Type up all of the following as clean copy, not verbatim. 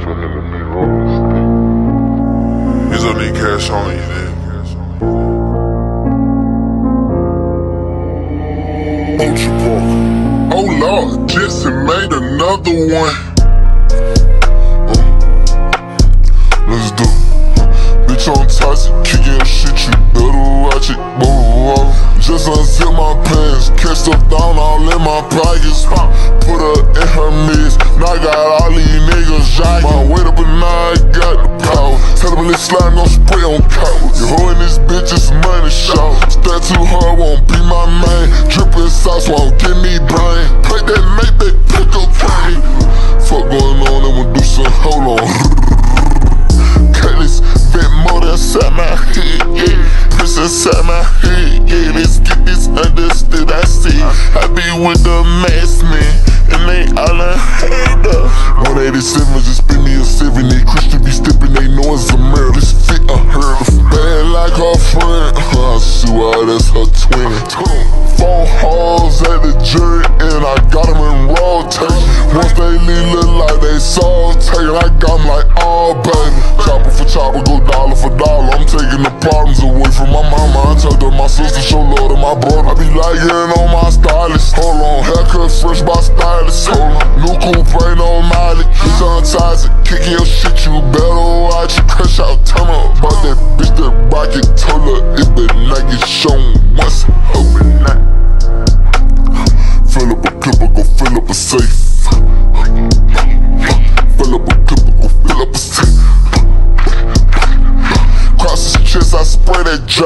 Here's I need cash on you then. Ultra Park. Oh Lord, Jesse made another one. Let's do it. Bitch on toxic, kicking shit, you better watch it, boy. Just unzip my pants, catch stuff down all in my pockets. Put her in her midst, now I got all these niggas jogging. My weight up and now I got the power. Tell them this slime gon' spray on cowards. You holding this bitch, it's money shot. Stand too hard, won't be my main. Drippin' sauce won't give me brain. Play that make that pick up pain. Fuck going on, I'ma do some, hold on. Cutlass, Vette motor inside my head, yeah. Piss inside my head, yeah. Let's get this understood, I see. I be with the mask man, and they all unheard of. 187 just spin me a 70. Christian be stepping, they know it's a murder. This fit unheard of. Bad like her friend, I swear that's her twin. 4 hoes at the jury, and I got them in rotation. Once they leave, look like they soul taken. I got them like, oh baby. Chopper for chopper, go dollar for dollar. I'm taking the problems away from my mama. I told her my sister, show love to my brother. I be lying on my stylist. Hold on, haircut fresh by stylist. Hold on, new coupe ain't no mileage. Bitch on toxic, kicking your shit, you better watch it. Crush out, tell me about that bitch that rocket. Told her it better not get shown once, hoping not. Fill up a clipper, go fill up a safe. Fill up a clipper, go fill up a safe. Cross his chest, I spray that J.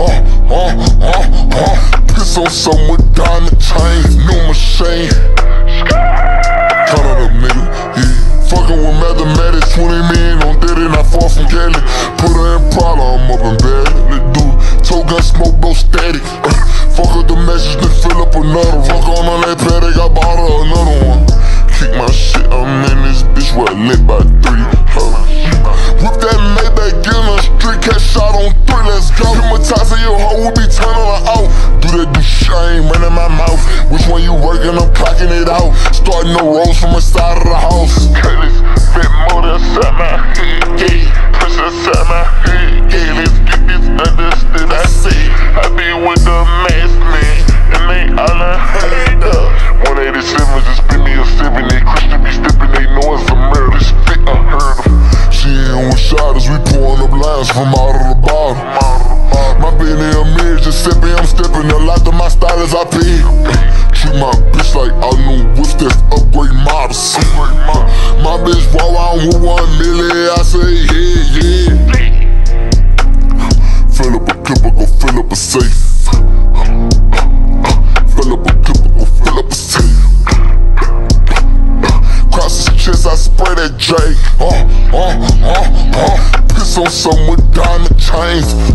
Piss on some with diamond chains, new machine. Count it up, nigga, yeah. Fucking with mathematics, 20 million on that, not far from Cali. Put her in Prada, I'm up in bed. Let's do it. Toe gun smoke, bro, static. Fuck up the message, then fill up another one. Fuck on that paddock, I bought her another one. Kick my shit, I'm in this bitch where I lit by 3. Whip that Maybach, get in the street, catch shot on 3, let's go. Hypnotizing your hoe, we be turning her out. Do that do shit, I ain't running my mouth. Which one you working, I'm clocking it out. Starting the rolls from the side of the house. Cutlass, Vette motor inside my head, yeah. Push inside my head, yeah. Let's get this understood, I say. I be with the mask man, and they all unheard of. 187 just spin me a 70. Christian be stepping, they know it's a murder. This fit unheard of. She in with shotters, we pouring up lines from out of the bottom. My baby a mirror, just sipping, I'm stepping. A lot of my stylers I pay. Treat my bitch like I know whips that's upgrade models. My bitch walk out with 1 million, I say yeah, yeah. Fill up a clipper, go fill up a safe. Fill up a clipper, go fill up a safe. Cross his chest, I spray that J. Piss on some with diamond chains.